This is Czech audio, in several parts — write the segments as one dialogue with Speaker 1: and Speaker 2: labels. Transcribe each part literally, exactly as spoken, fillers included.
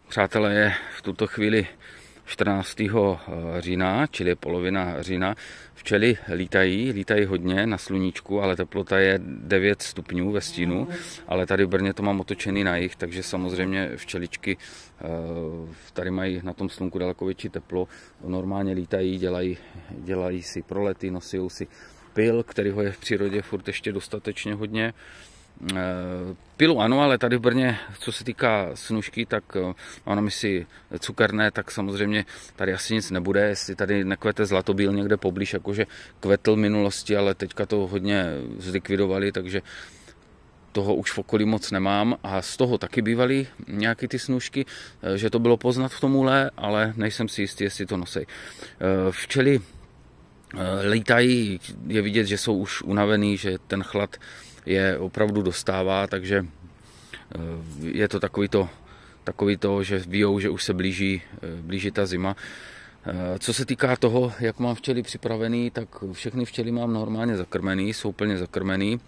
Speaker 1: Přátelé, je v tuto chvíli čtrnáctého října, čili polovina října. Včely lítají, lítají hodně na sluníčku, ale teplota je devět stupňů ve stínu, ale tady v Brně to mám otočený na jih, takže samozřejmě včeličky tady mají na tom slunku daleko větší teplo. Normálně lítají, dělají, dělají si prolety, nosí si pyl, kterýho je v přírodě furt ještě dostatečně hodně. Pilu ano, ale tady v Brně, co se týká snužky, tak mám na si cukerné, tak samozřejmě tady asi nic nebude, jestli tady nekvete zlatobíl někde poblíž, jakože kvetl v minulosti, ale teďka to hodně zlikvidovali, takže toho už v okolí moc nemám a z toho taky bývaly nějaké ty snužky, že to bylo poznat v tomule, ale nejsem si jistý, jestli to nosej. Včely lítají, je vidět, že jsou už unavený, že ten chlad je opravdu dostává, takže je to takový to, takový to, že víjou, že už se blíží, blíží ta zima. Co se týká toho, jak mám včely připravený, tak všechny včely mám normálně zakrmený, jsou plně zakrmený,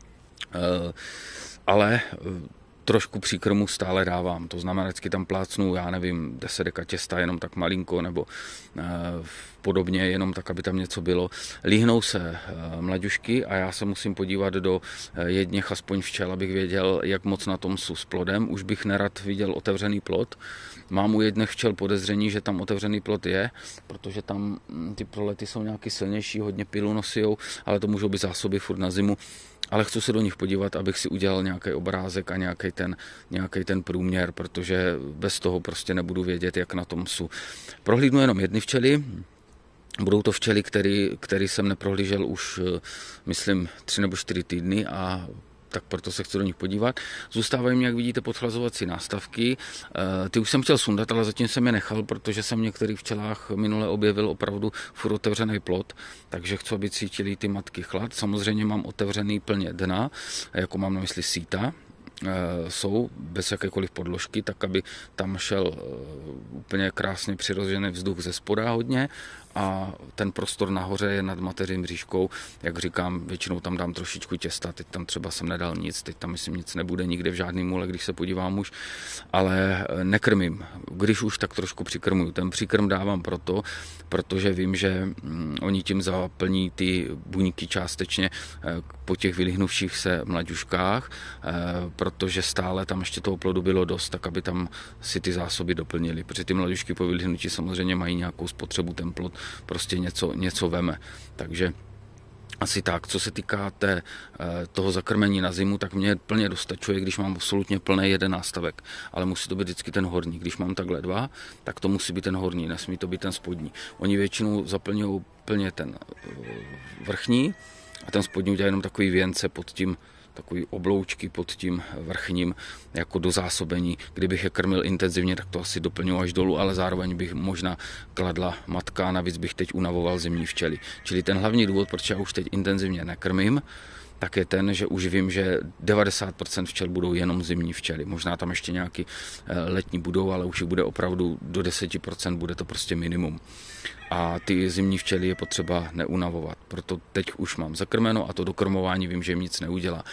Speaker 1: ale trošku příkrmu stále dávám, to znamená, vždycky tam plácnu, já nevím, deset deka těsta, jenom tak malinko, nebo e, podobně, jenom tak, aby tam něco bylo. Líhnou se e, mlaďušky a já se musím podívat do e, jedněch aspoň včel, abych věděl, jak moc na tom jsou s plodem. Už bych nerad viděl otevřený plod. Mám u jedných včel podezření, že tam otevřený plod je, protože tam ty prolety jsou nějaký silnější, hodně pilu nosijou, ale to můžou být zásoby furt na zimu. Ale chci se do nich podívat, abych si udělal nějaký obrázek a nějaký ten, nějaký ten průměr, protože bez toho prostě nebudu vědět, jak na tom jsou. Prohlídnu jenom jedny včely, budou to včely, který, který jsem neprohlížel už, myslím, tři nebo čtyři týdny a tak proto se chci do nich podívat. Zůstávají mi, jak vidíte, podchlazovací nástavky. Ty už jsem chtěl sundat, ale zatím jsem je nechal, protože jsem v některých včelách minule objevil opravdu furt otevřený plod, takže chci, aby cítili ty matky chlad. Samozřejmě mám otevřený plně dna, jako mám na mysli síta, jsou bez jakékoliv podložky, tak aby tam šel úplně krásně přirozený vzduch ze spoda hodně a ten prostor nahoře je nad mateřím bříškou, jak říkám, většinou tam dám trošičku těsta, teď tam třeba jsem nedal nic, teď tam myslím nic nebude nikde v žádný můle, když se podívám už, ale nekrmím, když už tak trošku přikrmuju, ten příkrm dávám proto, protože vím, že oni tím zaplní ty buňky částečně po těch vylíhnuvších se mlaďuškách, protože stále tam ještě toho plodu bylo dost, tak aby tam si ty zásoby doplnili, protože ty mlaďušky po vylíhnutí samozřejmě mají nějakou spotřebu, ten plod prostě něco, něco veme. Takže asi tak. Co se týká té, toho zakrmení na zimu, tak mě plně dostačuje, když mám absolutně plný jeden nástavek. Ale musí to být vždycky ten horní. Když mám takhle dva, tak to musí být ten horní, nesmí to být ten spodní. Oni většinou zaplňují plně ten vrchní a ten spodní udělá jenom takový věnce pod tím, takový obloučky pod tím vrchním jako do zásobení. Kdybych je krmil intenzivně, tak to asi doplňuji až dolů, ale zároveň bych možná kladla matka, navíc bych teď unavoval zimní včely. Čili ten hlavní důvod, proč já už teď intenzivně nekrmím, tak je ten, že už vím, že devadesát procent včel budou jenom zimní včely. Možná tam ještě nějaký letní budou, ale už bude opravdu do deset procent, bude to prostě minimum. A ty zimní včely je potřeba neunavovat. Proto teď už mám zakrmeno a to dokrmování vím, že jim nic neudělá.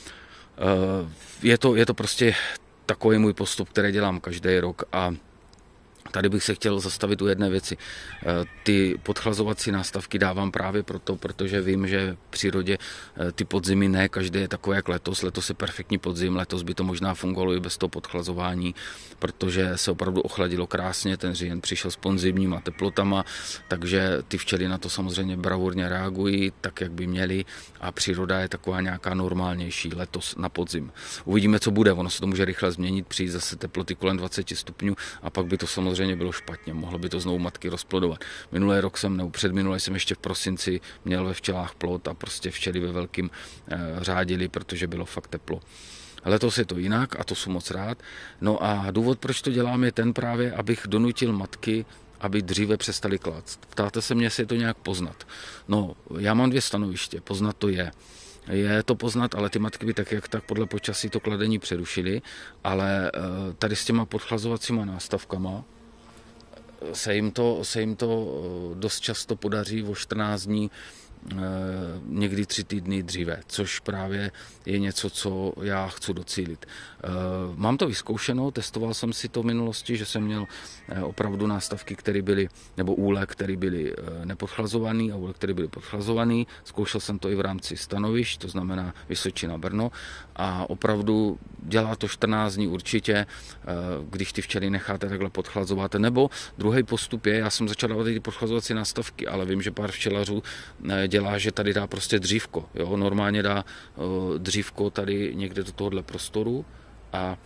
Speaker 1: Je to, je to prostě takový můj postup, který dělám každý rok a tady bych se chtěl zastavit u jedné věci. Ty podchlazovací nástavky dávám právě proto, protože vím, že v přírodě ty podzimy ne každý je takové jak letos. Letos je perfektní podzim, letos by to možná fungovalo i bez toho podchlazování, protože se opravdu ochladilo krásně, ten říjen přišel s podzimníma teplotama, takže ty včely na to samozřejmě bravurně reagují, tak jak by měly a příroda je taková nějaká normálnější letos na podzim. Uvidíme, co bude, ono se to může rychle změnit, přijít zase teploty kolem dvacet stupňů a pak by to samozřejmě bylo špatně, mohlo by to znovu matky rozplodovat. Minulý rok jsem, nebo předminulý jsem ještě v prosinci měl ve včelách plod a prostě včely ve velkým e, řádili, protože bylo fakt teplo. Letos je to jinak a to jsem moc rád. No a důvod, proč to dělám, je ten právě, abych donutil matky, aby dříve přestali klást. Ptáte se mě, jestli je to nějak poznat. No, já mám dvě stanoviště, poznat to je. Je to poznat, ale ty matky by tak jak tak podle počasí to kladení přerušily, ale tady s těma podchlazovacíma nástavkama se jim to, se jim to dost často podaří o čtrnáct dní někdy tři týdny dříve, což právě je něco, co já chci docílit. Mám to vyzkoušeno, testoval jsem si to v minulosti, že jsem měl opravdu nástavky, které byly, nebo úle, které byly nepodchlazované a úle, které byly podchlazované. Zkoušel jsem to i v rámci stanovišť, to znamená Vysočina, Brno, a opravdu dělá to čtrnáct dní určitě, když ty včely necháte takhle podchlazovat. Nebo druhý postup je, já jsem začal dávat ty podchlazovací nástavky, ale vím, že pár včelařů dělá, že tady dá prostě dřívko. Jo? Normálně dá dřívko tady někde do tohohle prostoru a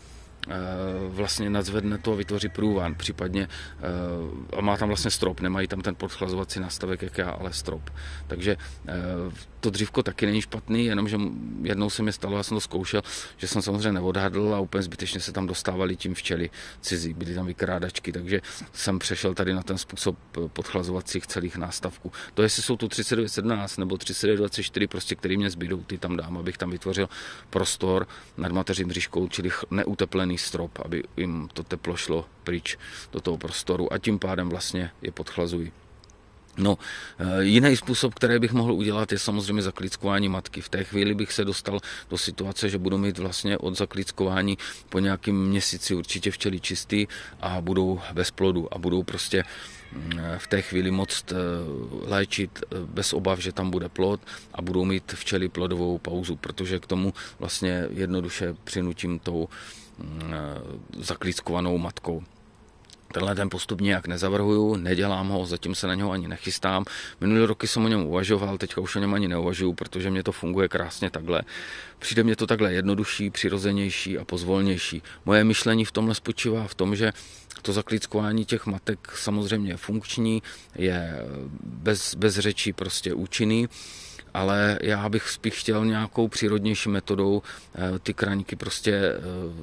Speaker 1: vlastně nadzvedne to a vytvoří průvan, případně a má tam vlastně strop, nemají tam ten podchlazovací nástavek jak já, ale strop. Takže to dřívko taky není špatný, jenomže jednou se mi stalo, já jsem to zkoušel, že jsem samozřejmě neodhadl a úplně zbytečně se tam dostávali tím včely cizí, byly tam vykrádačky, takže jsem přešel tady na ten způsob podchlazovacích celých nástavků. To jestli jsou tu třicet devět sedmnáct nebo třicet devět dvacet čtyři, prostě, který mě zbydou, ty tam dám, abych tam vytvořil prostor nad mateřím mřížkou, čili neuteplený strop, aby jim to teplo šlo pryč do toho prostoru a tím pádem vlastně je podchlazují. No, jiný způsob, který bych mohl udělat, je samozřejmě zaklíckování matky. V té chvíli bych se dostal do situace, že budu mít vlastně od zaklíckování po nějakém měsíci určitě včely čistý a budou bez plodu a budou prostě v té chvíli moct léčit bez obav, že tam bude plod a budou mít včely plodovou pauzu, protože k tomu vlastně jednoduše přinutím tou zaklíckovanou matkou. Tenhle ten postup nějak nezavrhuju, nedělám ho, zatím se na něho ani nechystám. Minulý roky jsem o něm uvažoval, teďka už o něm ani neuvažuju, protože mě to funguje krásně takhle. Přijde mě to takhle jednodušší, přirozenější a pozvolnější. Moje myšlení v tomhle spočívá v tom, že to zaklíckování těch matek samozřejmě je funkční, je bez, bez řečí prostě účinný, ale já bych spíš chtěl nějakou přírodnější metodou ty kraňky prostě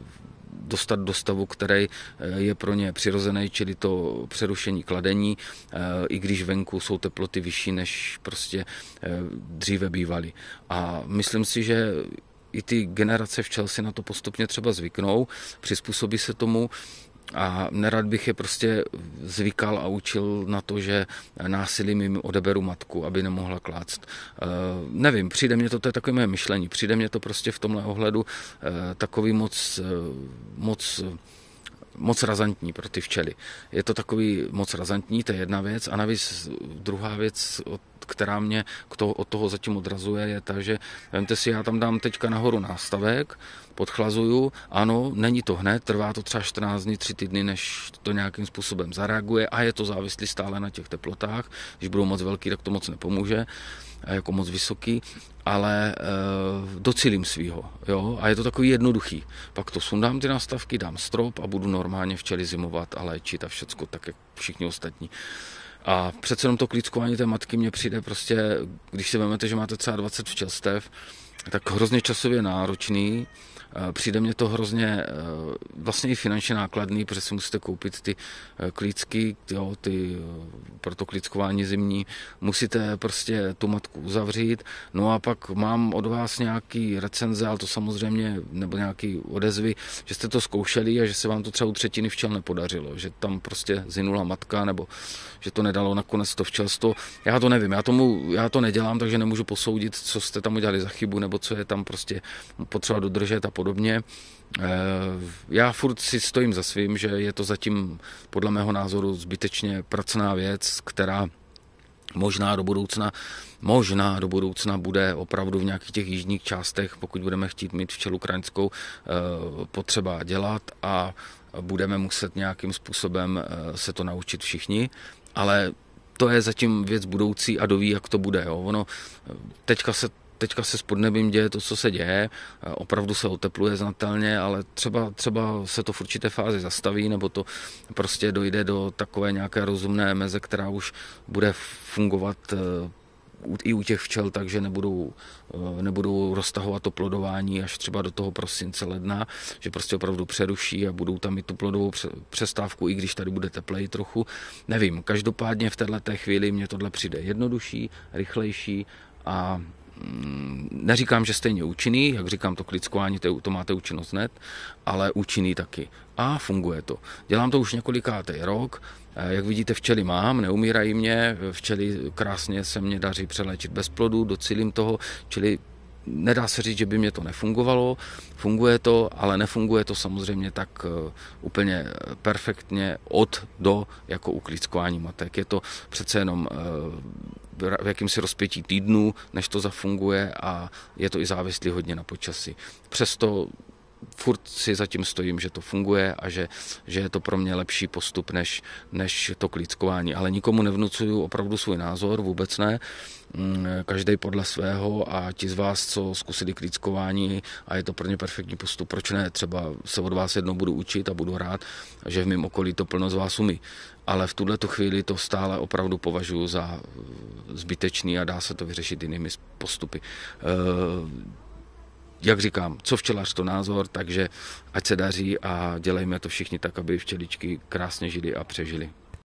Speaker 1: dostat do stavu, který je pro ně přirozený, čili to přerušení kladení, i když venku jsou teploty vyšší, než prostě dříve bývaly. A myslím si, že i ty generace včel si na to postupně třeba zvyknou, přizpůsobí se tomu, a nerad bych je prostě zvykal a učil na to, že násilím jim odeberu matku, aby nemohla klást. E, nevím, přijde mě to, to je takové moje myšlení, přijde mě to prostě v tomhle ohledu e, takový moc, moc, moc razantní pro ty včely. Je to takový moc razantní, to je jedna věc, a navíc druhá věc, která mě k toho, od toho zatím odrazuje, je ta, že vemte si, já tam dám teďka nahoru nástavek, podchlazuju, ano, není to hned, trvá to třeba čtrnáct dní, tři týdny, než to nějakým způsobem zareaguje a je to závislý stále na těch teplotách, když budou moc velký, tak to moc nepomůže, jako moc vysoký, ale e, docílím svýho, jo, a je to takový jednoduchý. Pak to sundám ty nástavky, dám strop a budu normálně včely zimovat a léčit a všecko tak, jak všichni ostatní. A přece jenom to klíckování té matky mně přijde prostě, když si vezmete, že máte třeba dvacet včelstev, tak hrozně časově náročný. Přijde mně to hrozně vlastně i finančně nákladný, protože si musíte koupit ty klícky, jo, ty pro to klíckování zimní, musíte prostě tu matku uzavřít, no a pak mám od vás nějaký recenze, ale to samozřejmě, nebo nějaký odezvy, že jste to zkoušeli a že se vám to třeba u třetiny včel nepodařilo, že tam prostě zhynula matka, nebo že to nedalo nakonec to včelstvo. Já to nevím, já, tomu, já to nedělám, takže nemůžu posoudit, co jste tam udělali za chybu, nebo co je tam prostě potřeba dodržet a podobně. Já furt si stojím za svým, že je to zatím podle mého názoru zbytečně pracná věc, která možná do budoucna, možná do budoucna bude opravdu v nějakých těch jižních částech, pokud budeme chtít mít včelu kraňskou, potřeba dělat a budeme muset nějakým způsobem se to naučit všichni, ale to je zatím věc budoucí a doví, jak to bude. Jo. Ono teďka se Teďka se s podnebím děje to, co se děje, opravdu se otepluje znatelně, ale třeba, třeba se to v určité fázi zastaví, nebo to prostě dojde do takové nějaké rozumné meze, která už bude fungovat i u těch včel, takže nebudou, nebudou roztahovat to plodování až třeba do toho prosince, ledna, že prostě opravdu přeruší a budou tam i tu plodovou přestávku, i když tady bude tepleji trochu. Nevím, každopádně v této chvíli mně tohle přijde jednodušší, rychlejší a neříkám, že stejně účinný, jak říkám, to klickování, to máte účinnost hned, ale účinný taky. A funguje to. Dělám to už několikátý rok. Jak vidíte, včely mám, neumírají mě, včely krásně se mě daří přeléčit bez plodu, docílím toho, čili nedá se říct, že by mě to nefungovalo, funguje to, ale nefunguje to samozřejmě tak úplně perfektně od do, jako u klickování matek. Je to přece jenom v jakýmsi rozpětí týdnů, než to zafunguje a je to i závislý hodně na počasí. Přesto furt si zatím stojím, že to funguje a že, že je to pro mě lepší postup než, než to klickování. Ale nikomu nevnucuju opravdu svůj názor, vůbec ne. Každý podle svého a ti z vás, co zkusili klickování a je to pro ně perfektní postup, proč ne? Třeba se od vás jednou budu učit a budu rád, že v mém okolí to plno z vás umí. Ale v tuhleto chvíli to stále opravdu považuji za zbytečný a dá se to vyřešit jinými postupy. Jak říkám, co včelař, to názor, takže ať se daří a dělejme to všichni tak, aby včeličky krásně žili a přežili.